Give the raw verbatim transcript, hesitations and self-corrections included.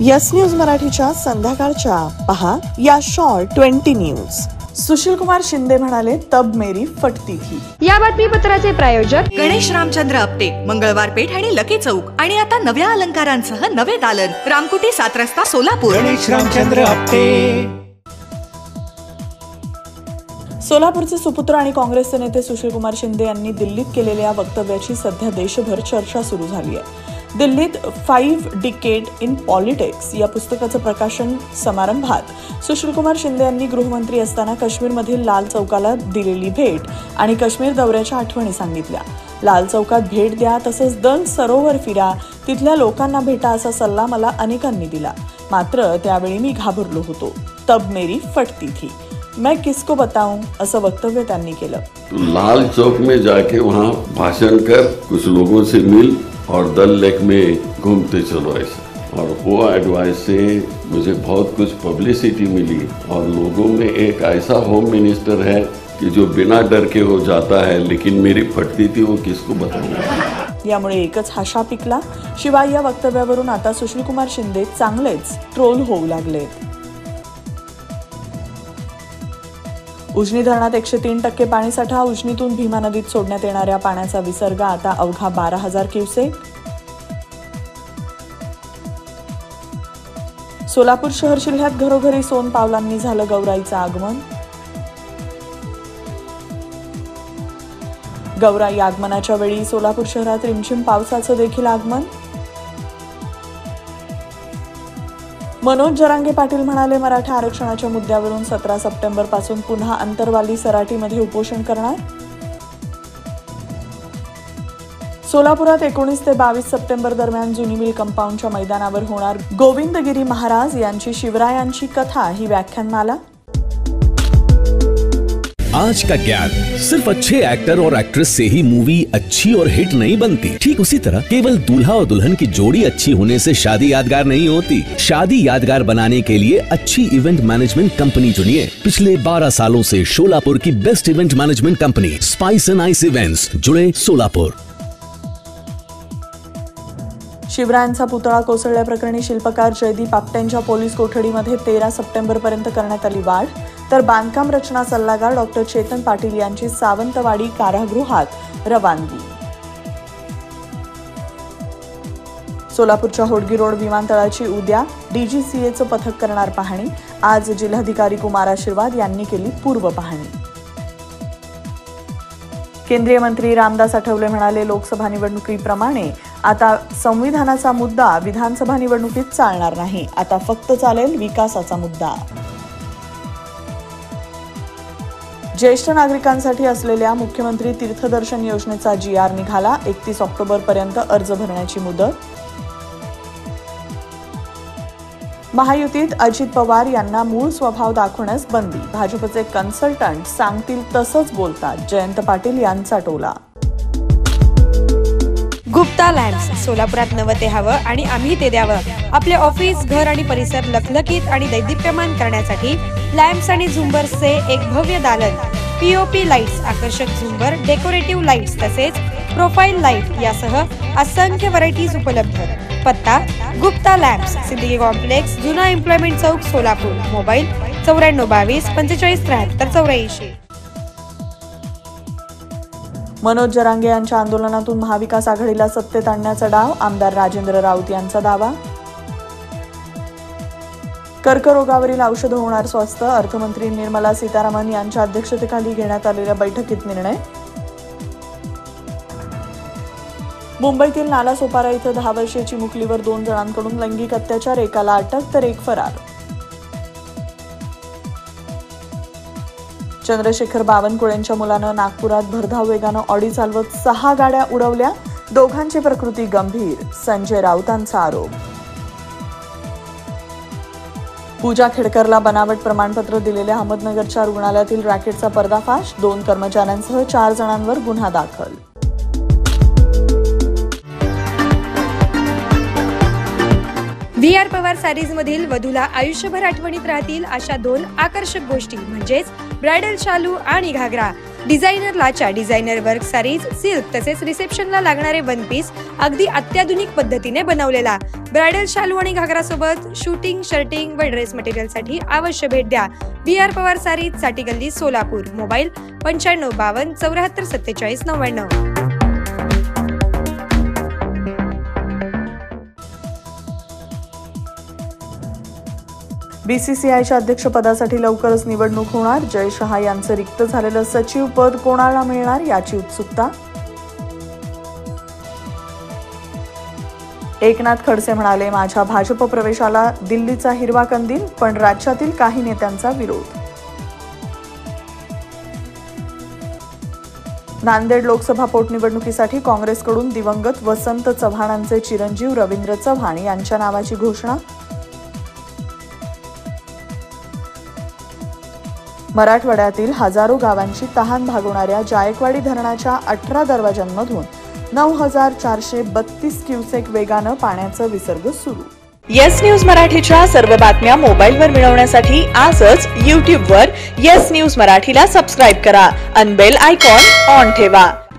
Yes news मराठीच्या संध्याकाळच्या पहा या short twenty news. Sushil Kumar Shinde म्हणाले, तब मेरी फटती थी। या बातमीपत्राचे प्रायोजक गणेश रामचंद्र आपटे, मंगळवार पेठ आणि लकी चौक आणि आता नव्या अलंकारांसह नवे दालन, रामकुटी सात रस्ता सोलापूर। गणेश रामचंद्र आपटे। सोलापूरचे सुपुत्र आणि काँग्रेसचे नेते सुशील कुमार शिंदे यांनी दिल्लीत केलेल्या वक्तव्याची सध्या देशभर चर्चा सुरू झाली आहे। दिल्लीत फाईव्ह डिकेड इन पॉलिटिक्स या पुस्तकाचं प्रकाशन समारंभात सुशील कुमार शिंदे यांनी गृहमंत्री असताना काश्मीरमधील लाल चौकाला दिलेली भेट आणि काश्मीर दौऱ्याच्या आठवणी सांगितल्या। लाल चौकात भेट द्या, तसंच दल सरोवर फिरा, तिथल्या लोकांना भेटा असा सल्ला मला अनेकांनी दिला, मात्र त्यावेळी मी घाबरलो होतो। तब मेरी फटती थी, मैं किसको बताऊं, असं वक्तव्य त्यांनी केलं। लाल चौक में जाके वहाँ भाषण कर, कुछ लोगों से मिल और दल लेक में घूमते चलो ऐसा। और वो एडवाइस से मुझे बहुत कुछ पब्लिसिटी मिली और लोगों में एक ऐसा होम मिनिस्टर है कि जो बिना डर के हो जाता है, लेकिन मेरी फटती थी वो किसको बताऊंगा। यामुळे एकच हाशा पिकला। शिवाय या वक्तव्यावरून आता सुशील कुमार शिंदे चांगलेच ट्रोल होऊ लागलेत। उजनी धरणात एकशे तीन टक्के पाणीसाठा, उजनीतून भीमा नदीत सोडण्यात येणाऱ्या पाण्याचा विसर्ग आता अवघा बारा हजार क्युसेक। सोलापूर शहर जिल्ह्यात घरोघरी सोन पावलांनी झालं गौराईचं आगमन। गौराई आगमनाच्या वेळी सोलापूर शहरात रिमझिम पावसाचं देखील आगमन। मनोज जरांगे पाटील म्हणाले, मराठा आरक्षणाच्या मुद्द्यावरून सतरा सप्टेंबर पासून पुन्हा अंतरवाली सराटीमध्ये उपोषण करणार। सोलापुरात एकोणीस ते बावीस सप्टेंबर दरम्यान जुनी मिल कंपाऊंडच्या मैदानावर होणार गोविंदगिरी महाराज यांची शिवरायांची कथा ही व्याख्यानमाला। आज का ज्ञान, सिर्फ अच्छे एक्टर और एक्ट्रेस से ही मूवी अच्छी और हिट नहीं बनती। ठीक उसी तरह केवल दूल्हा और दुल्हन की जोड़ी अच्छी होने से शादी यादगार नहीं होती। शादी यादगार बनाने के लिए अच्छी इवेंट मैनेजमेंट कंपनी चुनिए। पिछले बारह सालों से सोलापुर की best event management company Spice and Ice Events, जुड़े सोलापुर। शिवरायांचा पुतळा कोसळल्याप्रकरणी शिल्पकार जयदीप आपटेंच्या पोलीस कोठडीमध्ये तेरा सप्टेंबर पर्यंत करण्यात आली वाढ, तर बांधकाम रचना सल्लागार डॉक्टर चेतन पाटील यांची सावंतवाडी कारागृहात रवानगी। सोलापूरच्या होडगी रोड विमानतळाची उद्या डीजीसीएचं पथक करणार पाहणी। आज जिल्हाधिकारी कुमार आशीर्वाद यांनी केली पूर्व पाहणी। केंद्रीय मंत्री रामदास आठवले म्हणाले, लोकसभा निवडणुकीप्रमाणे आता संविधानाचा मुद्दा विधानसभा निवडणुकीत चालणार नाही, आता फक्त चालेल विकासाचा मुद्दा। ज्येष्ठ नागरिकांसाठी असलेल्या मुख्यमंत्री तीर्थदर्शन योजनेचा जी आर निघाला, एकतीस ऑक्टोबर पर्यंत अर्ज भरण्याची मुदत। महायुतीत अजित पवार यांना मूळ स्वभाव दाखवण्यास बंदी, भाजपचे कन्सल्टंट सांगतील तसंच बोलतात, जयंत पाटील यांचा टोला। गुप्ता लॅम्प्स, सोलापुरात नवं ते हवं आणि आम्ही ते द्यावं। आपले ऑफिस, घर आणि परिसर लखलखीत आणि दैदिप्यमान करण्यासाठी लॅम्प्स आणि झुंबर्सचे एक भव्य दालन, पीओपी लाईट्स, आकर्षक झुंबर, डेकोरेटिव्ह लाईट्स तसेच प्रोफाईल लाईट यासह असंख्य व्हरायटीज उपलब्ध। पत्ता गुप्ता लॅम्प्स, सिद्दीकी कॉम्प्लेक्स, जुना एम्प्लॉयमेंट चौक, सोलापूर। मोबाईल चौऱ्याण्णव बावीस पंचेचाळीस त्र्याहत्तर चौऱ्याऐंशी। मनोज जरांगे यांच्या आंदोलनातून महाविकास आघाडीला सत्तेत आणण्याचा डाव, आमदार राजेंद्र राऊत यांचा दावा। कर्करोगावरील औषध होणार स्वस्त, अर्थमंत्री निर्मला सीतारामन यांच्या अध्यक्षतेखाली घेण्यात आलेल्या बैठकीत निर्णय। मुंबईतील नालासोपारा इथं दहा वर्षीय चिमुकलीवर दोन जणांकडून लैंगिक अत्याचार, एकाला अटक तर एक फरार। चंद्रशेखर बावनकुळेंच्या मुलानं नागपुरात भरधाव वेगानं ऑडी चालवत सहा गाड्या उडवल्या, दोघांची प्रकृती गंभीर, संजय राऊतांचा आरोप। पूजा खेडकरला बनावट प्रमाणपत्र दिलेल्या अहमदनगरच्या रुग्णालयातील रॅकेटचा पर्दाफाश, दोन कर्मचाऱ्यांसह चार जणांवर गुन्हा दाखल। व्ही आर पवार सारीज मधील वधूला आयुष्यभर आठवणीत राहतील अशा दोन आकर्षक गोष्टी म्हणजेच ब्रायडल शालू आणि घागरा। डिझायनर लाचा, डिझायनर वर्क साडीज, सिल्क तसेच रिसेप्शनला लागणारे वन पीस अगदी अत्याधुनिक पद्धतीने बनवलेला. ब्रायडल शालू आणि घागरा सोबत शूटिंग, शर्टिंग व ड्रेस मटेरियल साठी अवश्य भेट द्या. बी आर पवार सारीज, साठी गल्ली, सोलापूर. मोबाईल पंच्याण्णव बावन्न चौऱ्याहत्तर सत्तेचाळीस नव्याण्णव. बीसीसीआयच्या अध्यक्षपदासाठी लवकरच निवडणूक होणार. जय शहा यांचं रिक्त झालेलं सचिव पद कोणाला मिळणार याची उत्सुकता. एकनाथ खडसे म्हणाले, माझ्या भाजप प्रवेशाला दिल्लीचा हिरवा कंदील, पण राज्यातील काही नेत्यांचा विरोध. नांदेड लोकसभा पोटनिवडणुकीसाठी काँग्रेसकडून दिवंगत वसंत चव्हाणांचे चिरंजीव रवींद्र चव्हाण यांच्या नावाची घोषणा. मराठवाड्यातील हजारो गावांची तहान भागवणाऱ्या जायकवाडी धरणाच्या अठरा दरवाजांमधून नऊ हजार चारशे बत्तीस क्युसेक वेगानं पाण्याचा विसर्ग सुरू. येस न्यूज मराठीच्या सर्व बातम्या मोबाईलवर मिळवण्यासाठी आजच यूट्यूबवर येस न्यूज मराठीला सबस्क्राईब करा आणि बेल आयकॉन ऑन ठेवा.